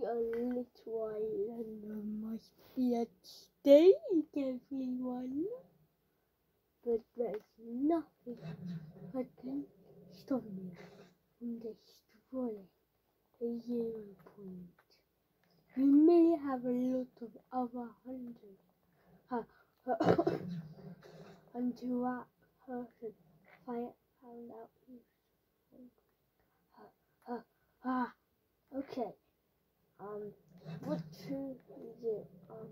a little island might be a mistake, everyone. But there's nothing that can stop me from destroying the 0 point. We may have a lot of other hunters until that person found out okay. What to do?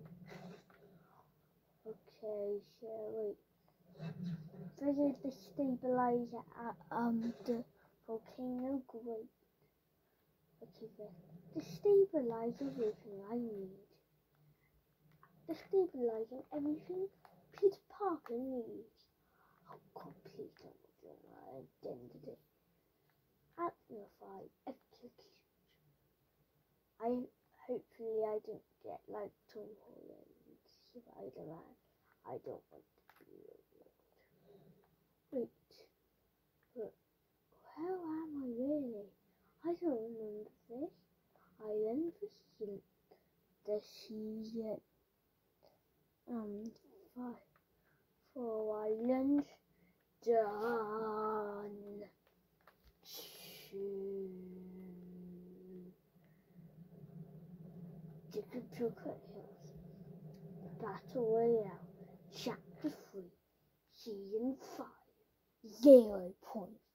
Okay, so wait. There's the stabilizer at the volcano. Great. Okay, the stabilizer everything I need. The stabilizer everything Peter Parker needs. Oh, complete my identity. Amplify execute. Hopefully I don't get like Tom Holland, Spider-Man. I don't want to be revealed. Wait, but where am I really? I don't remember this. Island the season. 4 islands done. 2 chilcott hills. Battle Royale. Chapter 3. Season 5. 0 points.